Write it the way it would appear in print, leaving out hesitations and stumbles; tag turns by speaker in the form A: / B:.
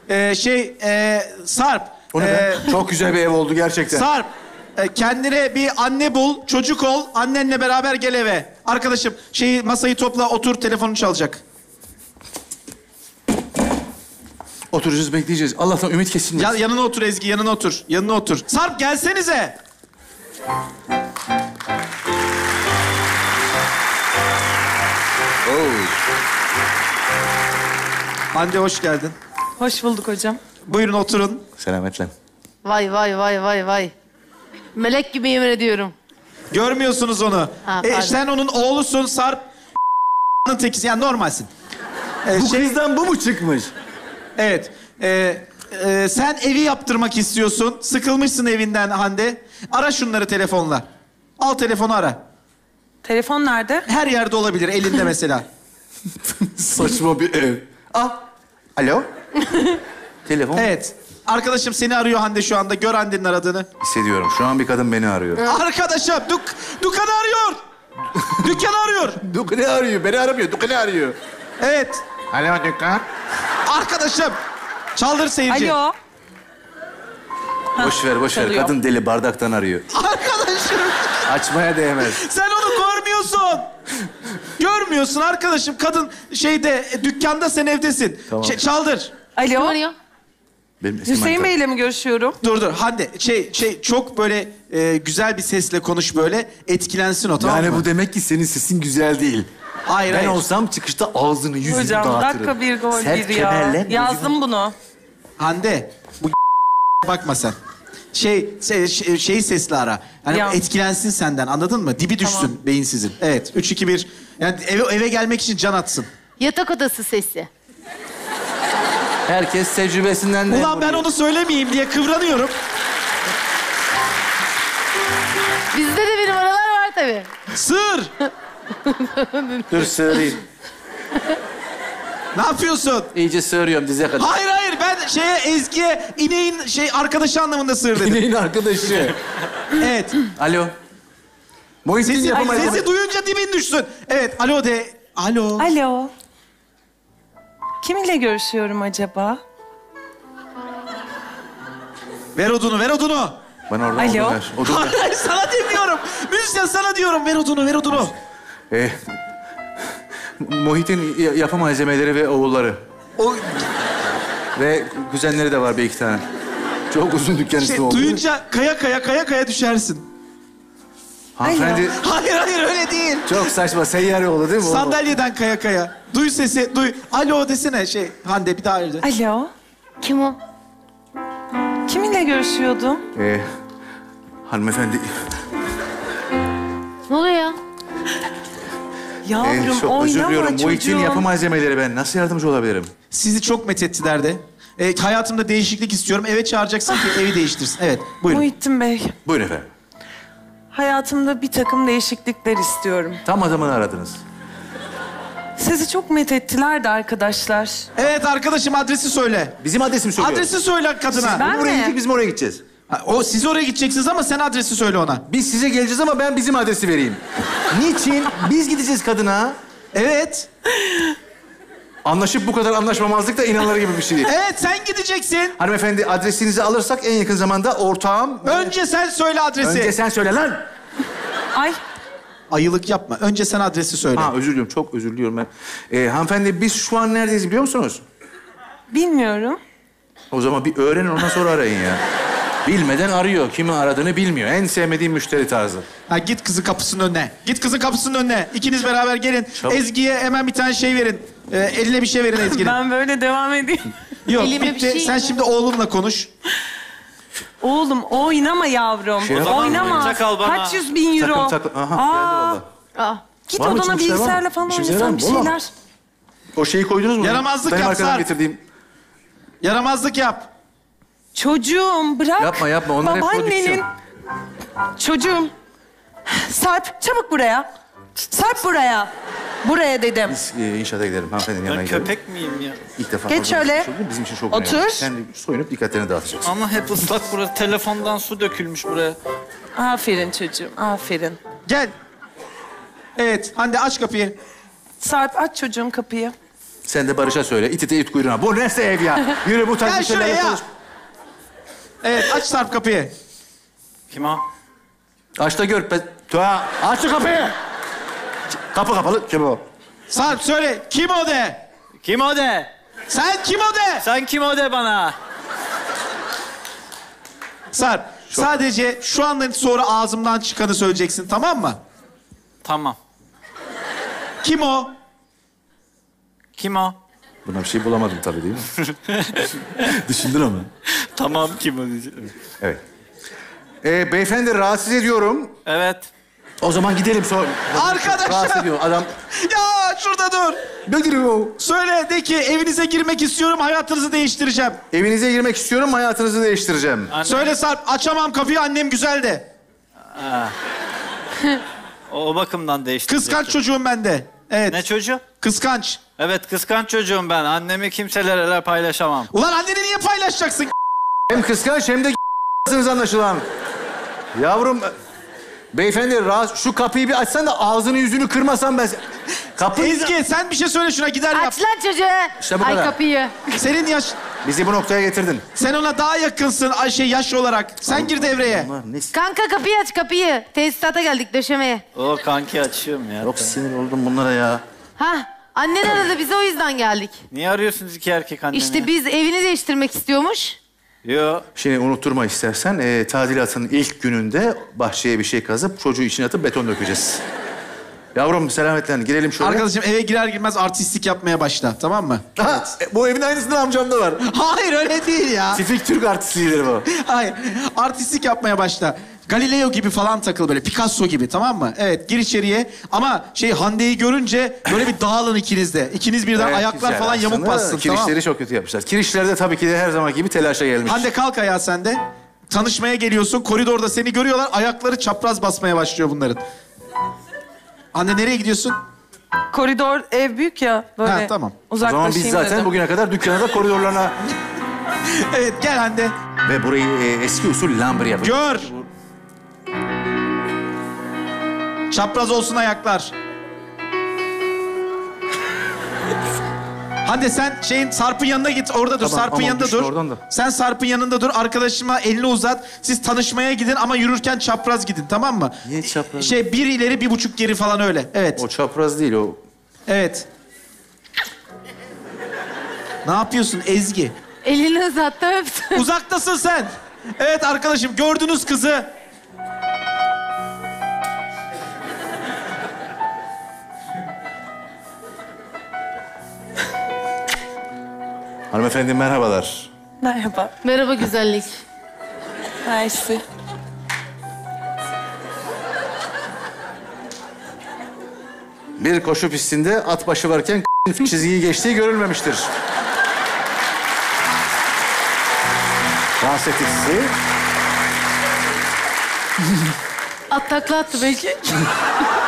A: Sarp.
B: O ne be? Çok güzel bir ev oldu gerçekten.
A: Sarp. Kendine bir anne bul, çocuk ol. Annenle beraber gel eve. Arkadaşım masayı topla, otur, telefonun çalacak.
B: Oturacağız, bekleyeceğiz. Allah'tan ümit kesilmesin.
A: Yanına otur Ezgi, yanına otur. Yanına otur. Sarp gelsenize. Hande hoş geldin.
C: Hoş bulduk hocam.
A: Buyurun oturun.
B: Selametle.
D: Vay vay vay vay vay. Melek gibi yemin ediyorum.
A: Görmüyorsunuz onu.
D: Ha, pardon.
A: Sen onun oğlusun Sarp. Tekisi, yani normalsin.
B: Bu kızdan bu mu çıkmış?
A: Evet. Sen evi yaptırmak istiyorsun. Sıkılmışsın evinden Hande. Ara şunları telefonla. Al telefonu ara.
C: Telefon nerede?
A: Her yerde olabilir, elinde mesela.
B: Saçma bir ev. Alo? Telefon.
A: Evet. Arkadaşım seni arıyor Hande şu anda. Gör Hande'nin aradığını.
B: Hissediyorum. Şu an bir kadın beni arıyor.
A: Arkadaşım Dükkanı arıyor. Dükkanı arıyor.
B: Dükkanı arıyor. Beni aramıyor. Dükkanı arıyor.
A: Evet.
B: Alo dükkan.
A: Arkadaşım. Çaldır seyirci.
C: Alo.
B: Boş ver.
C: Çalıyor.
B: Kadın deli bardaktan arıyor.
A: Arkadaşım.
B: Açmaya değmez.
A: Sen onu görmüyorsun. Görmüyorsun arkadaşım. Kadın dükkanda, sen evdesin.
B: Tamam.
A: Çaldır.
D: Kim
C: Alo.
D: arıyor?
B: Benim eski
C: Hüseyin
B: manitam.
C: Bey'le mi görüşüyorum?
A: Dur. Hande çok böyle güzel bir sesle konuş böyle. Etkilensin o, tamam
B: Yani
A: mı?
B: bu demek ki senin sesin güzel değil.
A: Hayır,
B: Ben
A: hayır.
B: olsam çıkışta ağzını yüzünü
C: Hocam
B: dağıtırım.
C: dakika bir gol
B: Sert
C: bir ya.
B: kemerle
C: Yazdım bunu.
A: Hande, bu bakma sen. Şeyi sesli ara. Hani
C: Ya.
A: etkilensin senden, anladın mı? Dibi düşsün
C: Tamam.
A: beyinsizin. Evet, 3, 2, 1. Yani eve gelmek için can atsın.
D: Yatak odası sesi.
B: Herkes tecrübesinden de...
A: Ulan ben onu söylemeyeyim diye kıvranıyorum.
D: Bizde de bir numaralar var tabii.
A: Sığır!
B: Dur sığırayım.
A: Ne yapıyorsun?
B: İyice sığırıyorum dize kadar.
A: Hayır, ben Ezgi'ye ineğin arkadaşı anlamında sığır dedim.
B: İneğin arkadaşı.
A: Evet.
B: Alo. Muhittin yapamayız.
A: Sesi duyunca dibin düşsün. Evet, alo de. Alo.
C: Alo. Kiminle görüşüyorum acaba?
A: Ver odunu.
B: Bana oradan
C: Alo.
B: odun ver. Odun ver.
A: Hayır, sana demiyorum. Müzisyen sana diyorum. Ver odunu.
B: Muhit'in yapı malzemeleri ve oğulları.
A: O
B: Ve kuzenleri de var bir iki tane. Çok uzun dükkan ismi oldu.
A: duyunca kaya düşersin.
B: Hanımefendi
A: Hayır öyle değil.
B: çok saçma. Seyyar yolu değil mi?
A: Sandalyeden kaya. Duy sesi, duy. Alo desene Hande bir daha öyle.
C: Alo.
D: Kim o?
C: Kiminle görüşüyordum?
B: Hanımefendi...
D: Ne oluyor ya?
C: Yavrum
B: çok özür
C: oynama
B: diliyorum.
C: çocuğum.
B: Muhit'in yapı malzemeleri ben. Nasıl yardımcı olabilirim?
A: Sizi çok methettiler de. Hayatımda değişiklik istiyorum. Eve çağıracaksın ki evi değiştirsin. Evet, buyurun.
C: Muhittin Bey,
B: Buyurun efendim.
C: hayatımda bir takım değişiklikler istiyorum.
B: Tam adamını aradınız.
C: Sizi çok methettiler de arkadaşlar.
A: Evet arkadaşım, adresi söyle.
B: Bizim adresimi söylüyor.
A: Adresi söyle kadına.
C: Ben
B: Oraya
C: mi?
B: gittik, biz mi oraya gideceğiz?
A: Siz oraya gideceksiniz ama sen adresi söyle ona.
B: Biz size geleceğiz ama ben bizim adresi vereyim. Niçin? Biz gideceğiz kadına.
A: Evet.
B: Anlaşıp bu kadar anlaşmamazlık da inanılır gibi bir şey değil.
A: Evet, sen gideceksin.
B: Hanımefendi adresinizi alırsak en yakın zamanda ortağım...
A: Önce sen söyle adresi.
B: Önce sen söyle lan.
C: Ay,
A: Ayılık yapma. Önce sen adresi söyle.
B: Özür diliyorum. Çok özür diliyorum ben. Hanımefendi biz şu an neredeyiz biliyor musunuz?
C: bilmiyorum.
B: O zaman bir öğrenin ondan sonra arayın ya. Bilmeden arıyor. Kimi aradığını bilmiyor. En sevmediğim müşteri tarzı.
A: Git kızın kapısının önüne. İkiniz beraber gelin.
B: Çabuk.
A: Ezgi'ye hemen bir tane şey verin. Eline bir şey verin Ezgi'nin.
C: Ben böyle devam edeyim.
A: Yok,
D: Elime bir
A: bitti.
D: şey
A: Sen
D: mi?
A: şimdi oğlunla konuş.
C: Oğlum oynama yavrum.
B: Şey yapma.
C: Oynama.
E: oyuncak al bana.
C: Kaç 100.000 euro.
B: Aha geldi valla.
D: Aa,
C: Git
B: Var mı
C: odana
B: içinde bir şey var mı?
C: bilgisayarla falan
B: İşimize yarar
C: oynasan bir
B: mı? Valla.
C: şeyler.
B: O şeyi koydunuz mu?
A: Yaramazlık
B: Benim
A: yap,
B: arkadan
A: Sarp.
B: getirdiğim.
A: Yaramazlık yap.
C: Çocuğum bırak.
B: Yapma. Onlar hep
C: Babaannenin...
B: prodüksiyon.
C: Çocuğum. Sarp çabuk buraya. Sarp buraya. Buraya dedim.
B: Biz inşaata gidelim. Hanımefendinin yanına
E: Ben
B: gidelim.
E: köpek miyim ya?
B: İlk defa.
C: Geç
B: orada
C: şöyle.
B: bir şey oldu. Bizim için çok
C: Otur.
B: önemli. Sen de soyunup dikkatlerini dağıtacaksın.
E: Ama hep ıslak burası. Telefondan su dökülmüş buraya.
C: Aferin çocuğum, aferin.
A: Gel. Evet, Hande aç kapıyı.
C: Sarp aç çocuğum kapıyı.
B: Sen de Barış'a söyle. İt ite it kuyruğuna. Bu nasıl ev ya? Yürü bu tarz
A: Gel
B: bir şeylerle
A: şuraya.
B: konuş.
A: Evet aç Sarp kapıyı.
E: Kim o?
B: Aç da gör. Aç şu kapıyı. Kapı kapalı. Kim o?
A: Sarp söyle kim o de.
E: Kim o de?
A: Sen kim o de.
E: Sen kim o de bana?
A: Sarp sadece şu andan sonra ağzımdan çıkanı söyleyeceksin tamam mı?
E: Tamam.
A: Kim o?
E: Kim o?
B: Buna bir şey bulamadım tabii değil mi? Düşündün ama.
E: Tamam kim o diyeceğim.
B: Evet. Beyefendi rahatsız ediyorum.
E: Evet.
B: O zaman gidelim sonra.
A: Arkadaşlar.
B: Rahatsız ediyorum. Adam...
A: Ya şurada dur.
B: Ne giriyor?
A: Söyle de ki evinize girmek istiyorum hayatınızı değiştireceğim.
B: Evinize girmek istiyorum, hayatınızı değiştireceğim.
E: Anne.
A: Söyle Sarp açamam kapıyı annem güzel de.
E: O bakımdan değiştirecektim.
A: Kıskanç çocuğum ben de. Evet.
E: Ne çocuğu?
A: Kıskanç.
E: Evet kıskanç çocuğum ben. Annemi kimselerle paylaşamam.
A: Ulan anneni niye paylaşacaksın?
B: Hem kıskanç hem de anlaşılan. Yavrum, beyefendi şu kapıyı bir açsan da ağzını yüzünü kırmasan ben... Kapıyı...
A: Ezgi sen bir şey söyle şuna gider yap.
D: Aç lan çocuğu.
B: İşte bu
D: Ay
B: kadar.
D: kapıyı.
A: Senin yaş...
B: Bizi bu noktaya getirdin.
A: Sen ona daha yakınsın yaş olarak. Sen gir devreye.
B: Bunlar ne...
D: Kanka kapıyı aç kapıyı. Tesisata geldik döşemeye.
E: O kanki açıyorum ya.
B: Çok sinir oldum bunlara ya.
D: Hah. Annen aradı bize o yüzden geldik.
E: Niye arıyorsunuz iki erkek annemi?
D: İşte biz evini değiştirmek istiyormuş.
E: Yo.
B: Şimdi unutturma istersen, tadilatın ilk gününde bahçeye bir şey kazıp çocuğu içine atıp beton dökeceğiz. Yavrum selametle girelim şöyle.
A: Arkadaşım eve girer girmez artistlik yapmaya başla tamam mı?
B: Ha, bu evin aynısından amcamda var.
A: Hayır öyle değil ya.
B: Tipik Türk artistliğidir bu.
A: Hayır artistlik yapmaya başla. Galileo gibi falan takıl böyle Picasso gibi tamam mı? Evet gir içeriye ama Hande'yi görünce böyle bir dağılın ikiniz de. İkiniz birden
B: Evet,
A: ayaklar
B: güzel
A: falan yamuk
B: aslında.
A: bassın
B: Kirişleri
A: tamam mı?
B: çok kötü yapmışlar. Kirişler de tabii ki de her zaman gibi telaşa gelmiş.
A: Hande kalk ayağa sen de. Tanışmaya geliyorsun koridorda seni görüyorlar ayakları çapraz basmaya başlıyor bunların. Hande nereye gidiyorsun?
C: Koridor ev büyük ya böyle.
A: Ha, tamam.
B: O zaman
C: Uzaklaşayım
B: biz zaten
C: dedim.
B: bugüne kadar dükkana da koridorlarına...
A: Evet gel Hande.
B: Ve burayı eski usul lambır yapacağız.
A: Gör. Çapraz olsun ayaklar. Hande sen Sarp'ın yanına git. Orada dur.
B: Tamam,
A: Sarp'ın
B: aman
A: yanında
B: düşme
A: dur.
B: oradan da.
A: Sen Sarp'ın yanında dur. Arkadaşıma elini uzat. Siz tanışmaya gidin ama yürürken çapraz gidin tamam mı?
B: Niye çapraz?
A: Bir ileri 1,5 geri falan öyle. Evet.
B: O çapraz değil o.
A: Evet. Ne yapıyorsun Ezgi?
D: Elini uzattı öptü.
A: Uzaktasın sen. Evet arkadaşım gördünüz kızı.
B: Hanımefendi merhabalar.
C: Merhaba.
D: Merhaba güzellik.
C: Mersi.
B: Bir koşu pistinde at başı varken çizgiyi geçtiği görülmemiştir. Dans ettik sizi.
D: At takla attı belki.